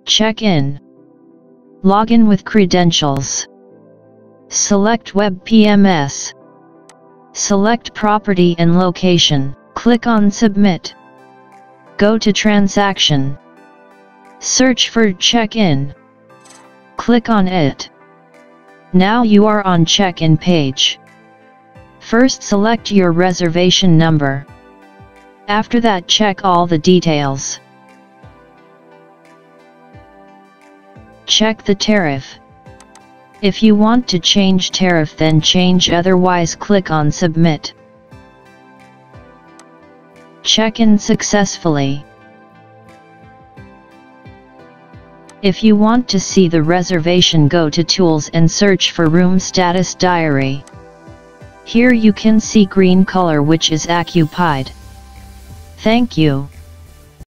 Check in. Login with credentials. Select Web PMS. Select property and location. Click on Submit. Go to Transaction. Search for check-in. Click on it. Now you are on check-in page. First select your reservation number. After that check all the details. Check the tariff. If you want to change tariff then change, otherwise click on Submit. Check-in successfully. If you want to see the reservation, go to Tools and search for Room Status Diary. Here you can see green color which is occupied. Thank you.